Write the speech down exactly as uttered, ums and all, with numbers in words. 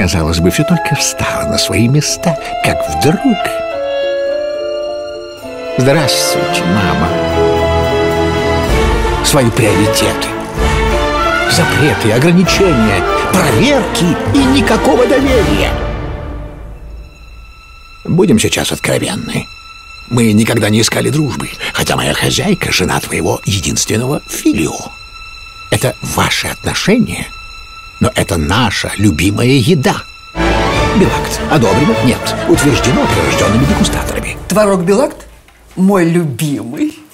казалось бы, все только встало на свои места, как вдруг... Здравствуйте, мама. Свои приоритеты, запреты, ограничения, проверки и никакого доверия. Будем сейчас откровенны. Мы никогда не искали дружбы, хотя моя хозяйка — жена твоего единственного Филио. Это ваши отношения, но это наша любимая еда. Белакт одобрено? Нет. Утверждено прирожденными дегустаторами. Творог Белакт? Мой любимый.